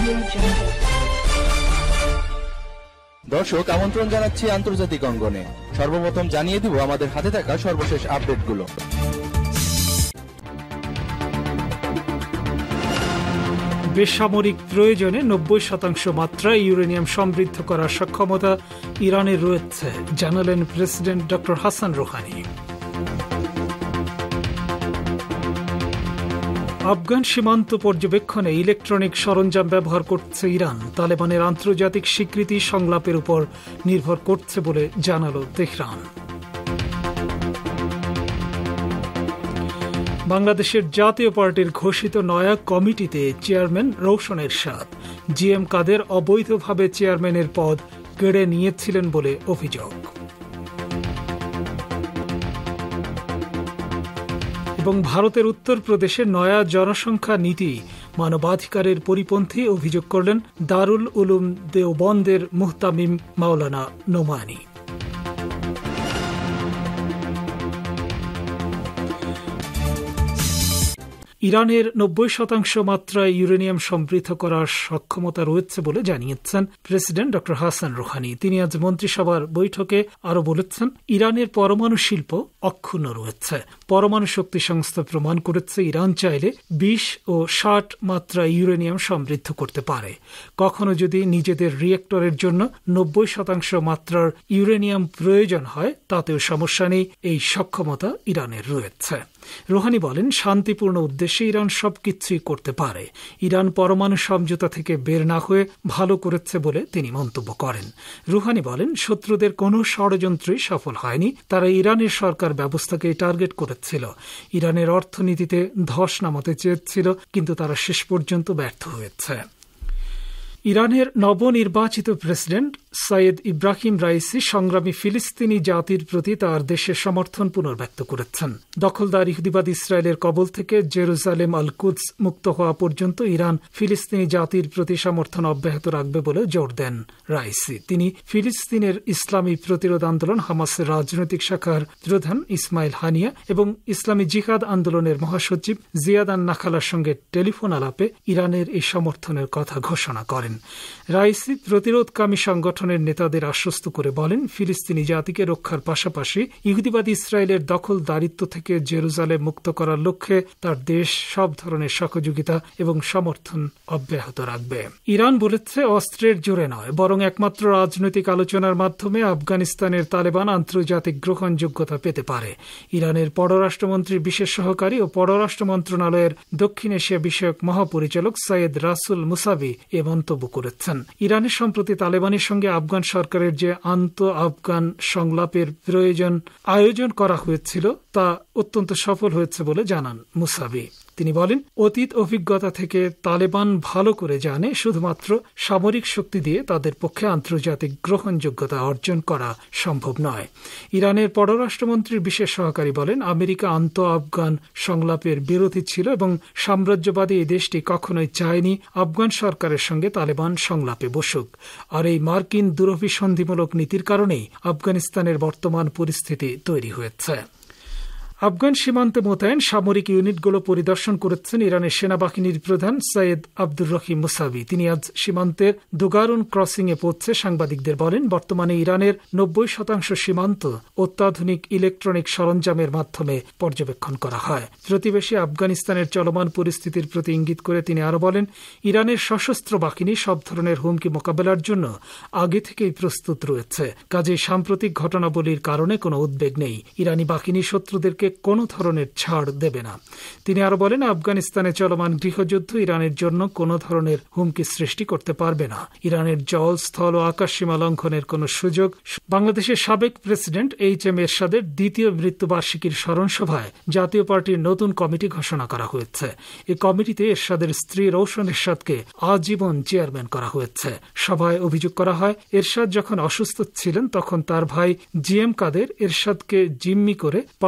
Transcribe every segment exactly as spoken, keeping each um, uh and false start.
দর্শক, আমন্ত্রণ জানাচ্ছি আন্তর্জাতিক অঙ্গনে। সর্বপ্রথম জানিয়ে দিব আমাদের হাতে থাকা সর্বশেষ আপডেটগুলো। বেসামরিক প্রয়োজনে নব্বই শতাংশ মাত্রায় ইউরেনিয়াম সমৃদ্ধ করার সক্ষমতা ইরানের রয়েছে, জানালেন president doctor Hassan Rouhani. Afghan সীমান্ত পর্যবেক্ষণে ইলেকট্রনিক সরঞ্জাম ব্যবহার করছে ইরান। তালেবানের আন্তর্জাতিক স্বীকৃতি সংলাপের উপর নির্ভর করছে বলে জানালো তেহরান। বাংলাদেশের জাতীয় পার্টির ঘোষিত নয়া কমিটিতে chairman Raushan Ershad. G M Quader অবৈধভাবে চেয়ারম্যানের পদ কেড়ে নিয়েছিলেন বলে অভিযোগ। এবং ভারতের উত্তরপ্রদেশে নয়া জনসংখ্যা নীতি মানবাধিকারের পরিপন্থী অভিযোগ করলেন দারুল উলুম দেওবন্দের মুহতামিম মাওলানা নোমানী। ইরানের নব্বই শতাংশ মাত্রায় ইউরেনিয়াম সমৃদ্ধ করার সক্ষমতা রয়েছে বলে জানিয়েছেন প্রেসিডেন্ট ডক্টর হাসান রুহানি। তিনি আজ মন্ত্রিসভার বৈঠকে আরো বলেছেন, ইরানের পরমাণু শিল্প অক্ষুণ্ণ রয়েছে। পরমাণু শক্তি সংস্থা প্রমাণ করেছে ইরান চাইলে বিশ ও ষাট মাত্রায় ইউরেনিয়াম সমৃদ্ধ করতে পারে। কখনো যদি নিজেদের রিয়েক্টরের জন্য নব্বই শতাংশ মাত্রার ইউরেনিয়াম প্রয়োজন হয় তাতেও সমস্যা নেই, এই সক্ষমতা ইরানের রয়েছে। রুহানি বলেন, শান্তিপূর্ণ উদ্দেশ্যে ইরান সবকিছুই করতে পারে। ইরান পরমাণু সমঝোতা থেকে বের না হয়ে ভালো করেছে বলে তিনি মন্তব্য করেন। রুহানি বলেন, শত্রুদের কোনো ষড়যন্ত্রই সফল হয়নি। তারা ইরানের সরকার ব্যবস্থাকে টার্গেট করেছিল, ইরানের অর্থনীতিতে ধস নামাতে চেয়েছিল, কিন্তু তারা শেষ পর্যন্ত ব্যর্থ হয়েছে। ইরানের নবনির্বাচিত প্রেসিডেন্ট সৈয়দ ইব্রাহিম রাইসি সংগ্রামী ফিলিস্তিনি জাতির প্রতি তার দেশের সমর্থন পুনর্ব্যক্ত করেছেন। দখলদার ইহুদিবাদ ইসরায়েলের কবল থেকে জেরুজালেম আল কুদস মুক্ত হওয়া পর্যন্ত ইরান ফিলিস্তিনি জাতির প্রতি সমর্থন অব্যাহত রাখবে বলে জোর দেন রাইসি। তিনি ফিলিস্তিনের ইসলামী প্রতিরোধ আন্দোলন হামাসের রাজনৈতিক শাখার প্রধান ইসমাইল হানিয়া এবং ইসলামী জিহাদ আন্দোলনের মহাসচিব জিয়াদ আন নাখালার সঙ্গে টেলিফোন আলাপে ইরানের এই সমর্থনের কথা ঘোষণা করেন। রাইসি প্রতিরোধকামী সংগঠনের নেতাদের আশ্বস্ত করে বলেন, ফিলিস্তিনি জাতিকে রক্ষার পাশাপাশি ইহুদিবাদী ইসরায়েলের দখলদারিত্ব থেকে জেরুজালেম মুক্ত করার লক্ষ্যে তার দেশ সব ধরনের সহযোগিতা এবং সমর্থন অব্যাহত রাখবে। ইরান বলেছে, অস্ত্রের জোরে নয় বরং একমাত্র রাজনৈতিক আলোচনার মাধ্যমে আফগানিস্তানের তালেবান আন্তর্জাতিক গ্রহণযোগ্যতা পেতে পারে। ইরানের পররাষ্ট্রমন্ত্রীর বিশেষ সহকারী ও পররাষ্ট্র মন্ত্রণালয়ের দক্ষিণ এশিয়া বিষয়ক মহাপরিচালক সৈয়দ রাসুল মুসাবি এ মন্তব্য করেছেন। ইরানের সম্প্রতি তালেবানের সঙ্গে আফগান সরকারের যে আন্তঃ আফগান সংলাপের প্রয়োজন আয়োজন করা হয়েছিল তা অত্যন্ত সফল হয়েছে বলে জানান মুসাবি। তিনি বলেন, অতীত অভিজ্ঞতা থেকে তালেবান ভালো করে জানে শুধুমাত্র সামরিক শক্তি দিয়ে তাদের পক্ষে আন্তর্জাতিক গ্রহণযোগ্যতা অর্জন করা সম্ভব নয়। ইরানের পররাষ্ট্রমন্ত্রীর বিশেষ সহকারী বলেন, আমেরিকা আন্তঃ আফগান সংলাপের বিরোধী ছিল এবং সাম্রাজ্যবাদী এই দেশটি কখনোই চায়নি আফগান সরকারের সঙ্গে তালেবান সংলাপে বসুক। আর এই মার্কিন দুরভিসন্ধিমূলক নীতির কারণেই আফগানিস্তানের বর্তমান পরিস্থিতি তৈরি হয়েছে। আফগান সীমান্তে মোতায়েন সামরিক ইউনিটগুলো পরিদর্শন করেছেন ইরানের সেনাবাহিনীর প্রধান সৈয়দ আব্দুর রহিম মুসাবি। তিনি আজ সীমান্তের দুগারুন ক্রসিং এ পৌঁছে সাংবাদিকদের বলেন, বর্তমানে ইরানের নব্বই শতাংশ সীমান্ত অত্যাধুনিক ইলেকট্রনিক সরঞ্জামের মাধ্যমে পর্যবেক্ষণ করা হয়। প্রতিবেশী আফগানিস্তানের চলমান পরিস্থিতির প্রতি ইঙ্গিত করে তিনি আরো বলেন, ইরানের সশস্ত্র বাহিনী সব ধরনের হুমকি মোকাবেলার জন্য আগে থেকেই প্রস্তুত রয়েছে। কাজেই সাম্প্রতিক ঘটনাবলীর কারণে কোনো উদ্বেগ নেই। ইরানি বাহিনী শত্রুদেরকে কোনো ধরনের ছাড় দেবে না। তিনি আরো বলেন, আফগানিস্তানে চলমান গৃহযুদ্ধ ইরানের জন্য কোনো ধরনের হুমকি সৃষ্টি করতে পারবে না। ইরানের জল, স্থল ও আকাশ সীমা লঙ্ঘনের কোনো সুযোগ। বাংলাদেশের সাবেক প্রেসিডেন্ট এইচ এম এরশাদের দ্বিতীয় মৃত্যুবার্ষিকীর স্মরণ সভায় জাতীয় পার্টির নতুন কমিটি ঘোষণা করা হয়েছে। এই কমিটিতে এরশাদের স্ত্রী রওশন এরশাদকে আজীবন চেয়ারম্যান করা হয়েছে। সভায় অভিযোগ করা হয়, এরশাদ যখন অসুস্থ ছিলেন তখন তার ভাই জি এম কাদের এরশাদকে জিম্মি করে পার্টির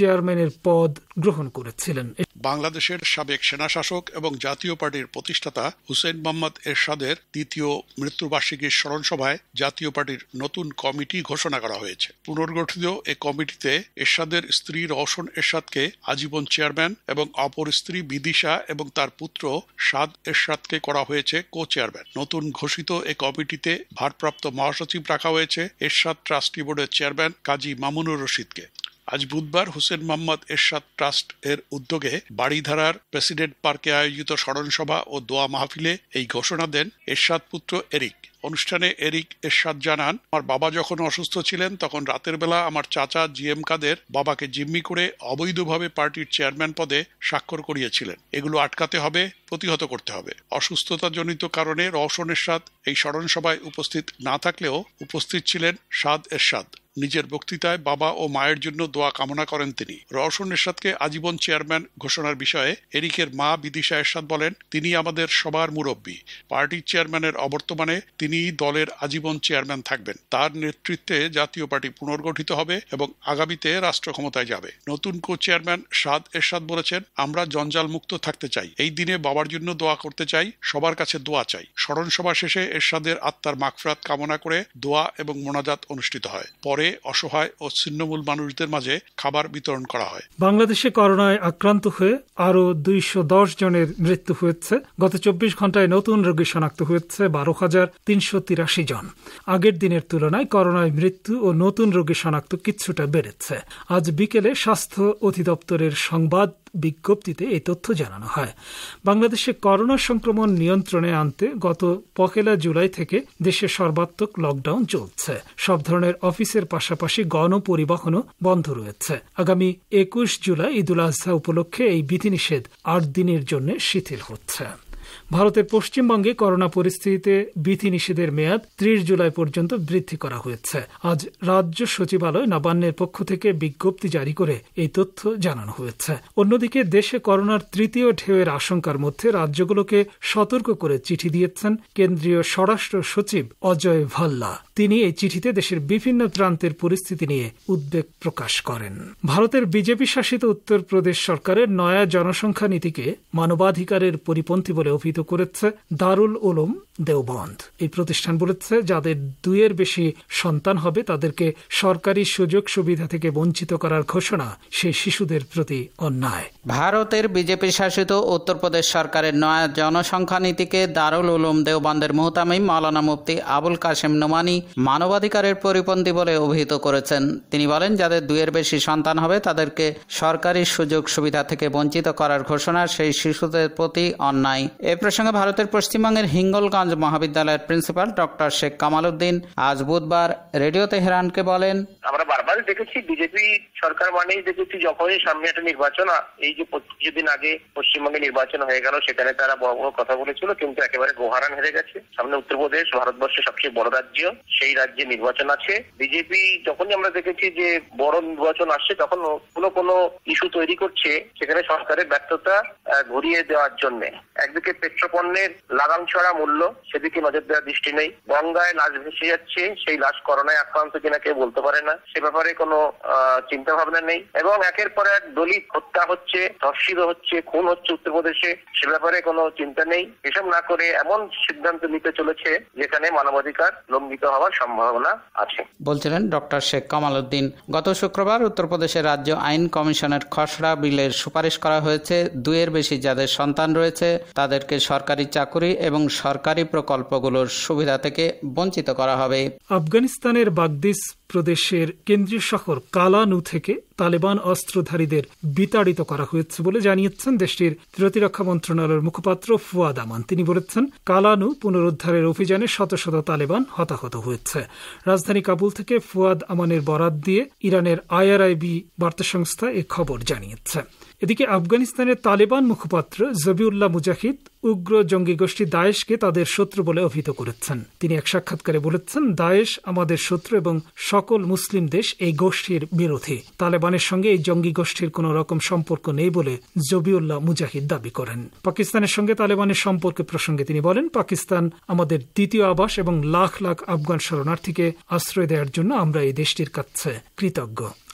চেয়ারম্যানের পদ গ্রহণ করেছিলেন। বাংলাদেশের সাবেক সেনাশাসক এবং জাতীয় পার্টির প্রতিষ্ঠাতা হুসেইন মোহাম্মদ এরশাদের দ্বিতীয় মৃত্যুবার্ষিকীর স্মরণ সভায় জাতীয় পার্টির নতুন কমিটি ঘোষণা করা হয়েছে। পুনর্গঠিত এই কমিটিতে এরশাদের স্ত্রী রওশন এরশাদকে আজীবন চেয়ারম্যান এবং অপর স্ত্রী বিদিশা এবং তার পুত্র সাদ এরশাদকে করা হয়েছে কো চেয়ারম্যান। নতুন ঘোষিত এই কমিটিতে ভারপ্রাপ্ত মহাসচিব রাখা হয়েছে এরশাদ ট্রাস্টি বোর্ডের চেয়ারম্যান কাজী মামুনুর রশিদকে। আজ বুধবার হুসেইন মোহাম্মদ এরশাদ ট্রাস্ট এর উদ্যোগে বাড়িধারার প্রেসিডেন্ট পার্কে আয়োজিত স্মরণ সভা ও দোয়া মাহফিলে এই ঘোষণা দেন এরশাদ পুত্র এরিক। অনুষ্ঠানে এরিক এরশাদ জানান, আমার বাবা যখন অসুস্থ ছিলেন তখন রাতের বেলা আমার চাচা জি এম কাদের বাবাকে জিম্মি করে অবৈধভাবে পার্টির চেয়ারম্যান পদে স্বাক্ষর করিয়েছিলেন। এগুলো আটকাতে হবে, প্রতিহত করতে হবে। অসুস্থতাজনিত কারণে রওশন এরশাদ এই স্মরণ সভায় উপস্থিত না থাকলেও উপস্থিত ছিলেন সাদ এরশাদ। নিজের বক্তৃতায় বাবা ও মায়ের জন্য দোয়া কামনা করেন তিনি। রওশন এরশাদকে আজীবন চেয়ারম্যান ঘোষণার বিষয়ে এরিকের মা বিদিশা এরশাদ বলেন, তিনি আমাদের সবার মুরব্বী। পার্টির চেয়ারম্যানের অবর্তমানে তিনি দলের আজীবন চেয়ারম্যান থাকবেন। তার নেতৃত্বে জাতীয় পার্টি পুনর্গঠিত হবে এবং আগামীতে রাষ্ট্র ক্ষমতায় যাবে। নতুন কো চেয়ারম্যান সাদ এরশাদ বলেছেন, আমরা জঞ্জাল মুক্ত থাকতে চাই। এই দিনে বাবার জন্য দোয়া করতে চাই, সবার কাছে দোয়া চাই। স্মরণ সভা শেষে এরশাদের আত্মার মাগফিরাত কামনা করে দোয়া এবং মোনাজাত অনুষ্ঠিত হয়। পরে অসহায় ও ছিন্নমূল মানুষদের মাঝে খাবার বিতরণ করা হয়। বাংলাদেশে করোনায় আক্রান্ত হয়ে আরো দুইশো দশ জনের মৃত্যু হয়েছে। গত চব্বিশ ঘন্টায় নতুন রোগী শনাক্ত হয়েছে বারো হাজার তিনশো তিরাশি জন। আগের দিনের তুলনায় করোনায় মৃত্যু ও নতুন রোগী শনাক্ত কিছুটা বেড়েছে। আজ বিকেলে স্বাস্থ্য অধিদপ্তরের সংবাদ বিজ্ঞপ্তিতে এই তথ্য জানানো হয়। বাংলাদেশে করোনা সংক্রমণ নিয়ন্ত্রণে আনতে গত পহেলা জুলাই থেকে দেশে সর্বাত্মক লকডাউন চলছে। সব ধরনের অফিসের পাশাপাশি গণপরিবহনও বন্ধ রয়েছে। আগামী একুশ জুলাই ঈদুল আজহা উপলক্ষে এই বিধিনিষেধ আট দিনের জন্য শিথিল হচ্ছে। ভারতের পশ্চিমবঙ্গে করোনা পরিস্থিতিতে বিধিনিষেধের মেয়াদ ত্রিশ জুলাই পর্যন্ত বৃদ্ধি করা হয়েছে। আজ রাজ্য সচিবালয় নবান্নের পক্ষ থেকে বিজ্ঞপ্তি জারি করে এই তথ্য জানানো হয়েছে। অন্যদিকে দেশে করোনার তৃতীয় ঢেউয়ের আশঙ্কার মধ্যে রাজ্যগুলোকে সতর্ক করে চিঠি দিয়েছেন কেন্দ্রীয় স্বরাষ্ট্র সচিব অজয় ভাল্লা। তিনি এই চিঠিতে দেশের বিভিন্ন প্রান্তের পরিস্থিতি নিয়ে উদ্বেগ প্রকাশ করেন। ভারতের বিজেপি শাসিত উত্তরপ্রদেশ সরকারের নয়া জনসংখ্যা নীতিকে মানবাধিকারের পরিপন্থী বলে অভিহিত করেছে দারুল উলুম দেওবন্দ। এই প্রতিষ্ঠান বলেছে, যাদের দুইয়ের বেশি সন্তান হবে তাদেরকে সরকারি সুযোগ সুবিধা থেকে বঞ্চিত করার ঘোষণা সেই শিশুদের প্রতি অন্যায়। ভারতের বিজেপি শাসিত উত্তরপ্রদেশ সরকারের নয়া জনসংখ্যা নীতিকে দারুল উলুম দেওবন্দের মুহতামিম মাওলানা মুফতি আবুল কাশেম নোমানি মানবাধিকারের পরিপন্থী বলে অভিহিত করেছেন। তিনি বলেন, যাদের দুইয়ের বেশি সন্তান হবে তাদেরকে সরকারি সুযোগ সুবিধা থেকে বঞ্চিত করার ঘোষণা সেই শিশুদের প্রতি অন্যায়। এ প্রসঙ্গে ভারতের পশ্চিমবঙ্গের হিঙ্গলগঞ্জ মহাবিদ্যালয়ের প্রিন্সিপাল ডক্টর শেখ কামাল উদ্দিন আজ বুধবার রেডিও তেহরানকে বলেন, আমরা বারবার দেখেছি বিজেপি সরকার মানেই দেখেছি যখনই সামনে একটা নির্বাচন, এই যে কিছুদিন আগে পশ্চিমবঙ্গে নির্বাচন হয়ে গেল সেখানে তারা বড় বড় কথা বলেছিল কিন্তু একেবারে গোহারান হেরে গেছে। সামনে উত্তরপ্রদেশ ভারতবর্ষের সবচেয়ে বড় রাজ্য, সেই রাজ্যে নির্বাচন আছে। বিজেপি যখনই আমরা দেখেছি যে বড় নির্বাচন আসছে তখন কোনো কোনো ইস্যু তৈরি করছে সেখানে সরকারের ব্যর্থতা ঘুরিয়ে দেওয়ার জন্য। একদিকে পেট্রোপণ্যের লাগাম ছড়া মূল্য, সেদিকে নজর দেওয়ার দৃষ্টি নেই। গঙ্গায় লাশ ভেসে যাচ্ছে, সেই লাশ করোনায় আক্রান্ত কিনা কেউ বলতে পারে না, সে ব্যাপারে কোনো চিন্তা ভাবনা নেই। এবং একের পর এক দলিত হত্যা হচ্ছে, ধর্ষিত হচ্ছে, খুন হচ্ছে উত্তরপ্রদেশে, সে ব্যাপারে কোনো চিন্তা নেই। এসব না করে এমন সিদ্ধান্ত নিতে চলেছে যেখানে মানবাধিকার লঙ্ঘিত হওয়ার সম্ভাবনা আছে, বলছিলেন ডক্টর শেখ কামাল উদ্দিন। গত শুক্রবার উত্তরপ্রদেশের রাজ্য আইন কমিশনের খসড়া বিলের সুপারিশ করা হয়েছে। দুইয়ের বেশি যাদের সন্তান রয়েছে তাদেরকে সরকারি চাকুরি এবং সরকারি প্রকল্পগুলোর সুবিধা থেকে বঞ্চিত করা হবে। আফগানিস্তানের বাগদিস প্রদেশের কেন্দ্রীয় শহর কালানু থেকে তালেবান অস্ত্রধারীদের বিতাড়িত করা হয়েছে বলে জানিয়েছেন দেশটির প্রতিরক্ষা মন্ত্রণালয়ের মুখপাত্র ফুয়াদ আমান। তিনি বলেছেন, কালানু পুনরুদ্ধারের অভিযানে শত শত তালেবান হতাহত হয়েছে। রাজধানী কাবুল থেকে ফুয়াদ আমানের বরাত দিয়ে ইরানের আইআরআইবি বার্তা সংস্থা এ খবর জানিয়েছে। এদিকে আফগানিস্তানের তালেবান মুখপাত্র জবিউল্লাহ মুজাহিদ উগ্র জঙ্গি গোষ্ঠী দায়েশকে তাদের শত্রু বলে অভিহিত করেছেন। তিনি এক সাক্ষাৎকারে বলেছেন, দায়েশ আমাদের শত্রু এবং সকল মুসলিম দেশ এই গোষ্ঠীর বিরোধী। তালেবানের সঙ্গে এই জঙ্গি গোষ্ঠীর কোন রকম সম্পর্ক নেই বলে জবিউল্লাহ মুজাহিদ দাবি করেন। পাকিস্তানের সঙ্গে তালেবানের সম্পর্ক প্রসঙ্গে তিনি বলেন, পাকিস্তান আমাদের দ্বিতীয় আবাস এবং লাখ লাখ আফগান শরণার্থীকে আশ্রয় দেওয়ার জন্য আমরা এই দেশটির কাছে কৃতজ্ঞ।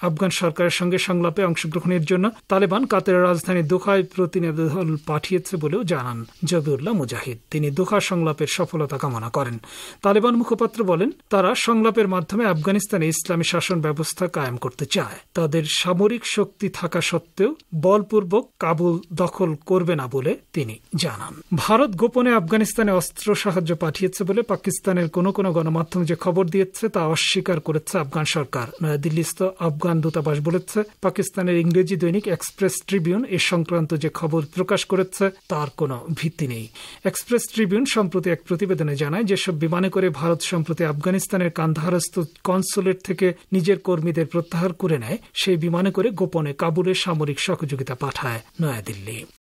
আফগান সরকারের সঙ্গে সংলাপে অংশগ্রহণের জন্য তালেবান কাতারের রাজধানী দোহায় প্রতিনিধি দল পাঠিয়েছে বলেও জানান জবিউল্লাহ মুজাহিদ। তিনি দোহা সংলাপের সফলতা কামনা করেন। তালেবান মুখপাত্র বলেন, তারা সংলাপের মাধ্যমে আফগানিস্তানে ইসলামী শাসন ব্যবস্থা কায়েম করতে চায়। তাদের সামরিক শক্তি থাকা সত্ত্বেও বলপূর্বক কাবুল দখল করবে না বলে তিনি জানান। ভারত গোপনে আফগানিস্তানে অস্ত্র সাহায্য পাঠিয়েছে বলে পাকিস্তানের কোন কোন গণমাধ্যম যে খবর দিয়েছে তা অস্বীকার করেছে আফগান সরকার। নয়াদিল্লিস্থ আফগান দূতাবাস বলেছে, পাকিস্তানের ইংরেজি দৈনিক এক্সপ্রেস ট্রিবিউন এ সংক্রান্ত যে খবর প্রকাশ করেছে তার কোনো ভিত্তি নেই। এক্সপ্রেস ট্রিবিউন সম্প্রতি এক প্রতিবেদনে জানায়, যেসব বিমানে করে ভারত সম্প্রতি আফগানিস্তানের কান্দাহারস্থ কনসুলেট থেকে নিজের কর্মীদের প্রত্যাহার করে নেয়, সেই বিমানে করে গোপনে কাবুলে সামরিক সহযোগিতা পাঠায় নয়াদিল্লি।